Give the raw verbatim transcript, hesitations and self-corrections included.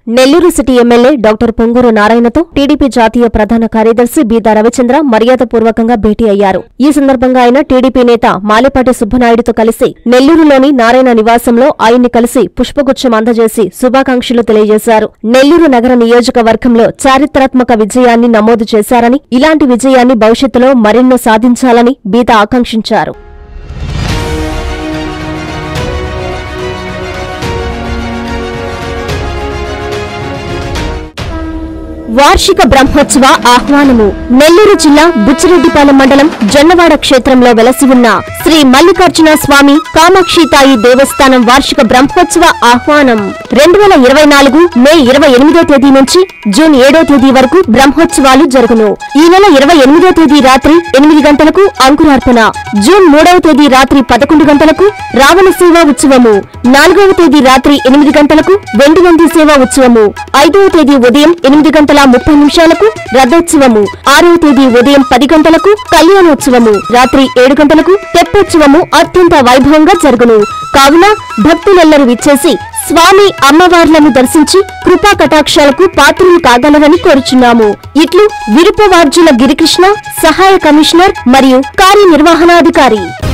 Nellore city MLA doctor Ponguru నారాయణతో TDP జాతీయ ప్రధాన కార్యదర్శి బీదా రవిచంద్ర మర్యాదపూర్వకంగా భేటీ అయ్యారు. ఈ సందర్భంగా ఆయన టీడీపీ నేత మాలేపాటి సుబ్బనాయుడుతో కలిసి నెల్లూరులోని నారాయణ నివాసంలో ఆయన్ని కలిసి పుష్పగుచ్చం అందజేసి శుభాకాంక్షలు తెలియజేశారు. నెల్లూరు నగర నియోజకవర్గంలో చారిత్రాత్మక విజయాన్ని నమోదు చేశారని, ఇలాంటి విజయాన్ని భవిష్యత్తులో మరెన్నో సాధించాలని బీదా ఆకాంక్షించారు. వార్షిక బ్రహ్మోత్సవ ఆహ్వానము. నెల్లూరు జిల్లా బుచ్చిరెడ్డిపాలెం మండలం జొన్నవాడ క్షేత్రంలో వెలసి ఉన్న శ్రీ మల్లికార్జున స్వామి కామాక్షితాయి దేవస్థానం వార్షిక బ్రహ్మోత్సవ ఆహ్వానం రెండు వేల ఇరవై నాలుగు మే ఇరవై ఎనిమిదో తేదీ నుంచి జూన్ ఏడో తేదీ వరకు బ్రహ్మోత్సవాలు జరుగును. ఈ నెల ఇరవై ఎనిమిదో తేదీ రాత్రి ఎనిమిది గంటలకు అంకురార్పణ, జూన్ మూడవ తేదీ రాత్రి పదకొండు గంటలకు రావణ సేవా ఉత్సవము, నాలుగవ తేదీ రాత్రి ఎనిమిది గంటలకు వెండి నంది సేవా ఉత్సవము, ఐదవ తేదీ ఉదయం ఎనిమిది గంటల ముప్పై నిమిషాలకు రథోత్సవము, ఆరవ తేదీ ఉదయం పది గంటలకు కళ్యాణోత్సవము, రాత్రి ఏడు గంటలకు తెప్పోత్సవము అత్యంత వైభవంగా జరుగును. కావున భక్తులెల్లరూ విచ్చేసి స్వామి అమ్మవార్లను దర్శించి కృపా కటాక్షాలకు పాత్రులు కాగలరని కోరుచున్నాము. ఇట్లు విరుపవార్జుల గిరికృష్ణ, సహాయ కమిషనర్ మరియు కార్యనిర్వహణాధికారి.